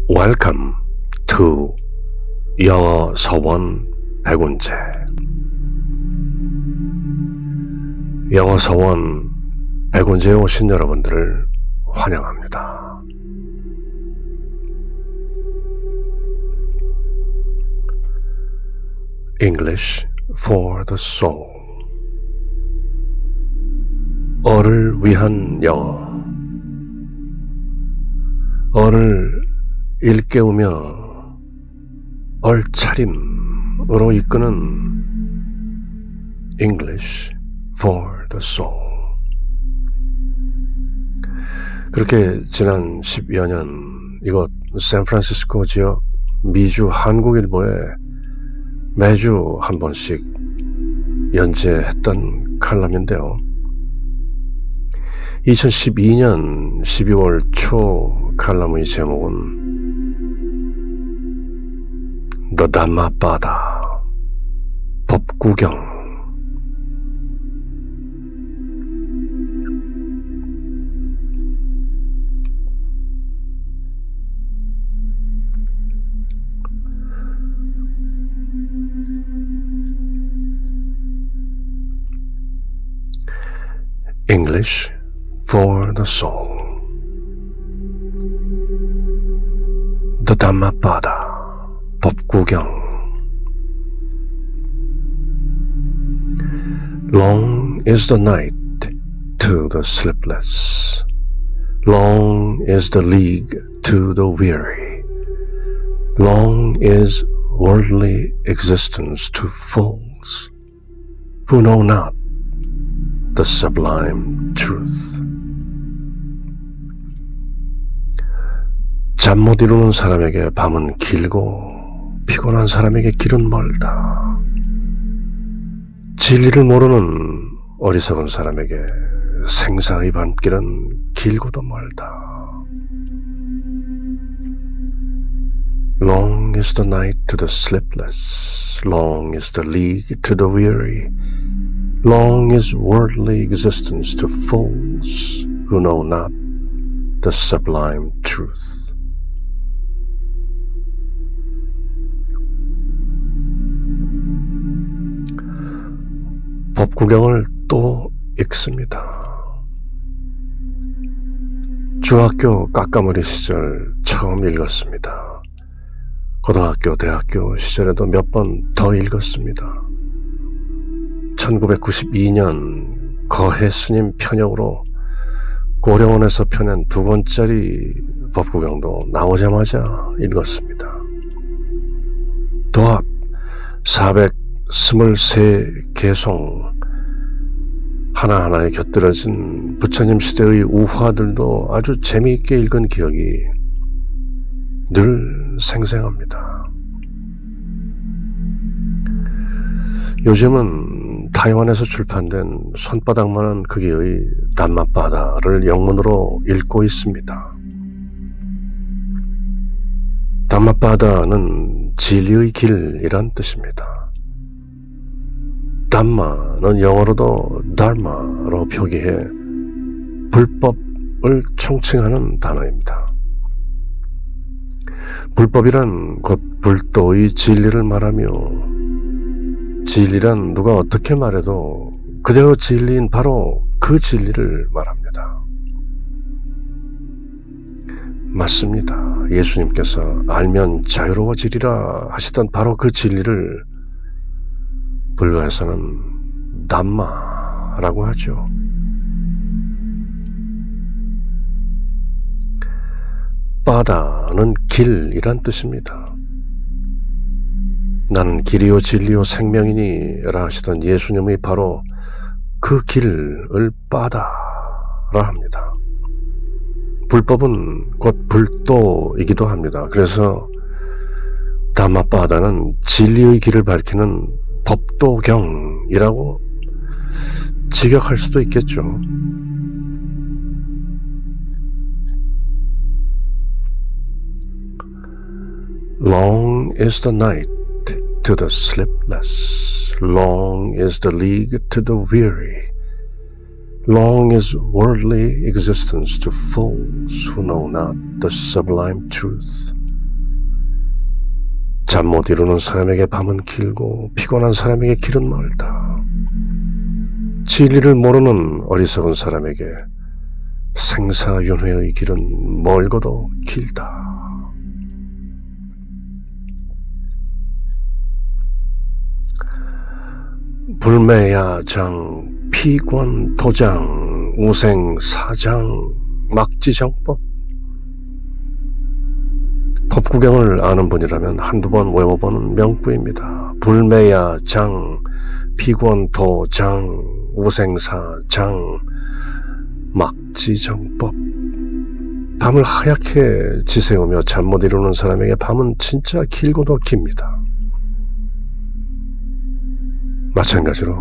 Welcome to 영어 서원 100원째. 영어 서원 100원째에 오신 여러분들을 환영합니다. English for the soul. 어를 위한 영어. 어를 일깨우며 얼차림으로 이끄는 English for the soul. 그렇게 지난 10여 년 이곳 샌프란시스코 지역 미주 한국일보에 매주 한 번씩 연재했던 칼럼인데요. 2012년 12월 초 칼럼의 제목은 The 담마바다 법구경. English for the soul. The 담마바다 법구경. Long is the night to the sleepless. Long is the league to the weary. Long is worldly existence to fools who know not the sublime truth. 잠 못 이루는 사람에게 밤은 길고 피곤한 사람에게 길은 멀다. 진리를 모르는 어리석은 사람에게 생사의 밤길은 길고도 멀다. Long is the night to the sleepless. Long is the league to the weary. Long is worldly existence to fools who know not the sublime truth. 법구경을 또 읽습니다. 중학교 깎아머리 시절 처음 읽었습니다. 고등학교, 대학교 시절에도 몇 번 더 읽었습니다. 1992년 거해 스님 편역으로 고려원에서 펴낸 2권짜리 법구경도 나오자마자 읽었습니다. 도합 423개송 하나하나에 곁들여진 부처님 시대의 우화들도 아주 재미있게 읽은 기억이 늘 생생합니다. 요즘은 타이완에서 출판된 손바닥만한 크기의 담마바다를 영문으로 읽고 있습니다. 담마바다는 진리의 길이란 뜻입니다. 담마는 영어로도 달마로 표기해 불법을 총칭하는 단어입니다. 불법이란 곧 불도의 진리를 말하며 진리란 누가 어떻게 말해도 그대로 진리인 바로 그 진리를 말합니다. 맞습니다. 예수님께서 알면 자유로워지리라 하시던 바로 그 진리를 불가에서는 담마라고 하죠. 바다는 길이란 뜻입니다. 나는 길이요 진리요 생명이니라 하시던 예수님이 바로 그 길을 바다라 합니다. 불법은 곧 불도이기도 합니다. 그래서 담마바다는 진리의 길을 밝히는 법도경이라고 직역할 수도 있겠죠. Long is the night to the sleepless. Long is the league to the weary. Long is worldly existence to fools who know not the sublime truth. 잠 못 이루는 사람에게 밤은 길고 피곤한 사람에게 길은 멀다. 진리를 모르는 어리석은 사람에게 생사윤회의 길은 멀고도 길다. 불매야장, 피권, 도장, 우생, 사장, 막지정법. 법구경을 아는 분이라면 한두 번 외워보는 명구입니다. 불매야장, 피권, 도장, 우생사장, 막지정법. 밤을 하얗게 지새우며 잠 못 이루는 사람에게 밤은 진짜 길고도 깁니다. 마찬가지로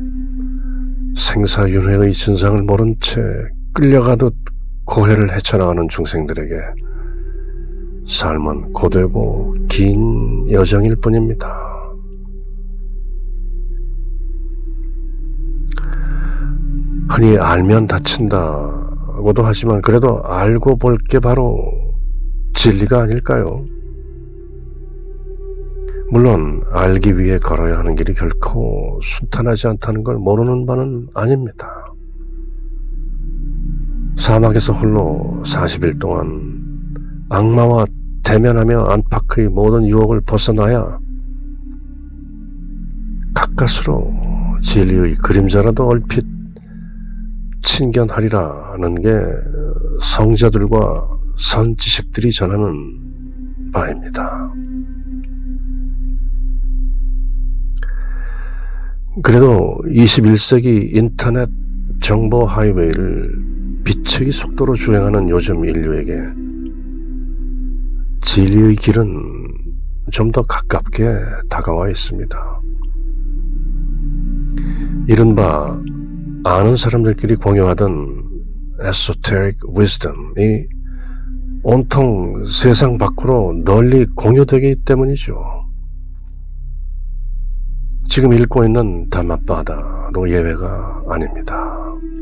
생사윤회의 진상을 모른 채 끌려가듯 고해를 헤쳐나가는 중생들에게 삶은 고되고 긴 여정일 뿐입니다. 흔히 알면 다친다고도 하지만 그래도 알고 볼 게 바로 진리가 아닐까요? 물론 알기 위해 걸어야 하는 길이 결코 순탄하지 않다는 걸 모르는 바는 아닙니다. 사막에서 홀로 40일 동안 악마와 대면하며 안팎의 모든 유혹을 벗어나야 가까스로 진리의 그림자라도 얼핏 친견하리라는 게 성자들과 선지식들이 전하는 바입니다. 그래도 21세기 인터넷 정보 하이웨이를 빛의 속도로 주행하는 요즘 인류에게 진리의 길은 좀 더 가깝게 다가와 있습니다. 이른바 아는 사람들끼리 공유하던 esoteric wisdom이 온통 세상 밖으로 널리 공유되기 때문이죠. 지금 읽고 있는 담마바다도 예외가 아닙니다.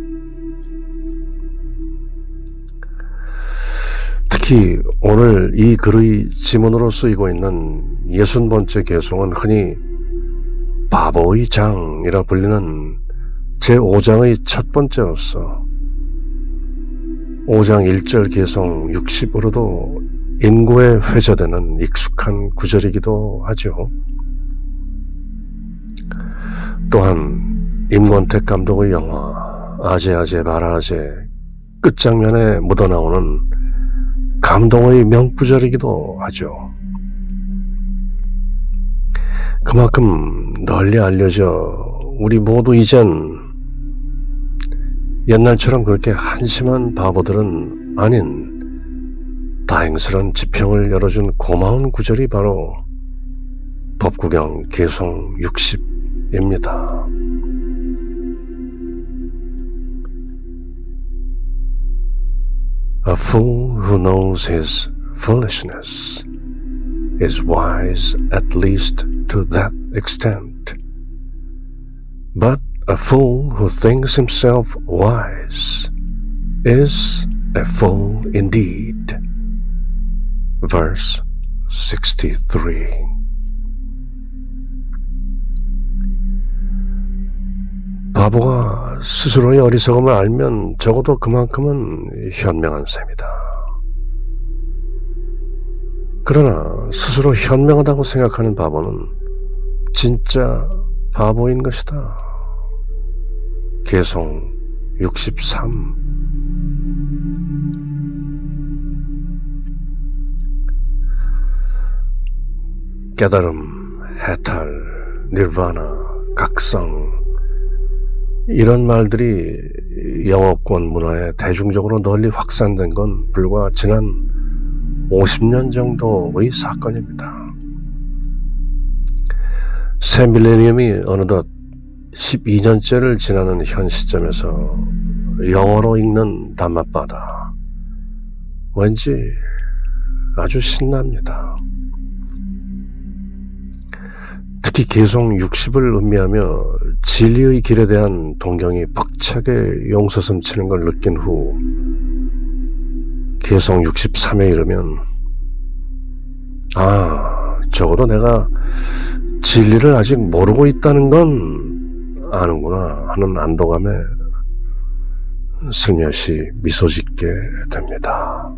특히 오늘 이 글의 지문으로 쓰이고 있는 60번째 개송은 흔히 바보의 장이라 불리는 제5장의 첫 번째로서 5장 1절 개송 60으로도 인고에 회자되는 익숙한 구절이기도 하죠. 또한 임권택 감독의 영화 아제아제 마라아제 끝장면에 묻어나오는 감동의 명구절이기도 하죠. 그만큼 널리 알려져 우리 모두 이젠 옛날처럼 그렇게 한심한 바보들은 아닌 다행스런 지평을 열어준 고마운 구절이 바로 법구경 개송 60입니다. A fool who knows his foolishness is wise at least to that extent. But a fool who thinks himself wise is a fool indeed. Verse 63. 바보가 스스로의 어리석음을 알면 적어도 그만큼은 현명한 셈이다. 그러나 스스로 현명하다고 생각하는 바보는 진짜 바보인 것이다. 개송 63. 깨달음, 해탈, 니르바나, 각성 이런 말들이 영어권 문화에 대중적으로 널리 확산된 건 불과 지난 50년 정도의 사건입니다. 새 밀레니엄이 어느덧 12년째를 지나는 현 시점에서 영어로 읽는 담마바다 왠지 아주 신납니다. 특히 개송 60을 음미하며 진리의 길에 대한 동경이 벅차게 용서섬치는 걸 느낀 후 개송 63에 이르면 적어도 내가 진리를 아직 모르고 있다는 건 아는구나 하는 안도감에 슬며시 미소 짓게 됩니다.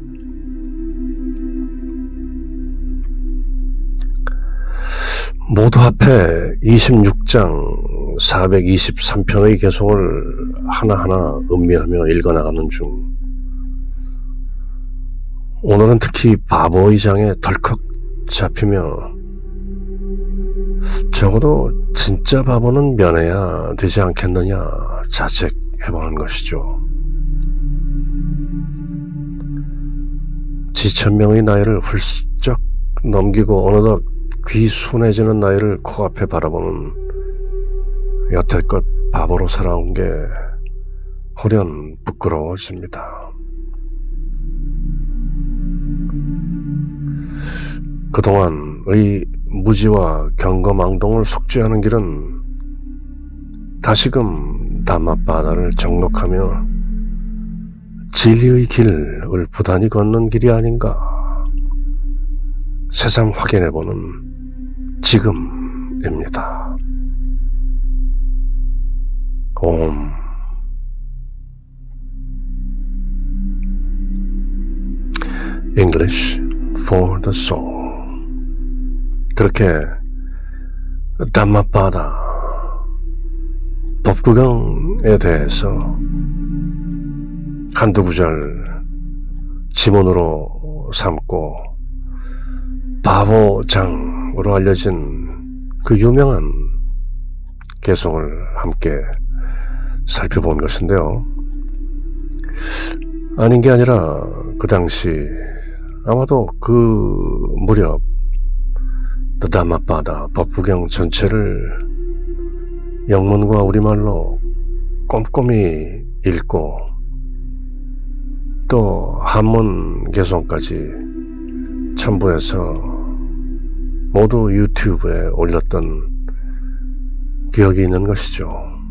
모두 합해 26장 423편의 개송을 하나하나 음미하며 읽어나가는 중 오늘은 특히 바보의 장에 덜컥 잡히며 적어도 진짜 바보는 면해야 되지 않겠느냐 자책해보는 것이죠. 지천명의 나이를 훌쩍 넘기고 어느덧 귀순해지는 나이를 코앞에 바라보는 여태껏 바보로 살아온 게 호련 부끄러워집니다. 그동안의 무지와 경거망동을 속죄하는 길은 다시금 담마바다를 정록하며 진리의 길을 부단히 걷는 길이 아닌가 새삼 확인해보는 지금입니다. 옴. English for the soul. 그렇게 담마바다 법구경에 대해서 한두 구절 지문으로 삼고 바보장으로 알려진 그 유명한 개송을 함께 살펴본 것인데요. 아닌 게 아니라 그 당시 아마도 그 무렵 담마바다 법구경 전체를 영문과 우리말로 꼼꼼히 읽고 또 한문 개송까지 첨부해서 모두 유튜브에 올렸던 기억이 있는 것이죠.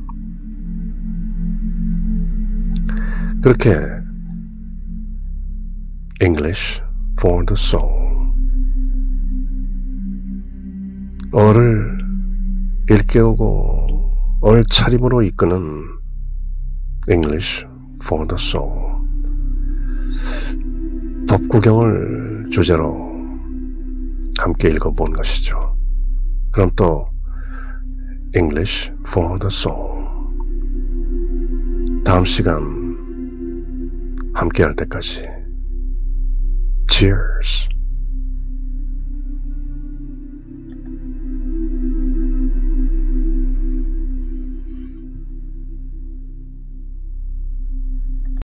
그렇게 English for the soul 어를 일깨우고 얼차림으로 이끄는 English for the soul 법구경을 주제로 함께 읽어본 것이죠. 그럼 또 English for the soul 다음 시간 함께 할 때까지 Cheers.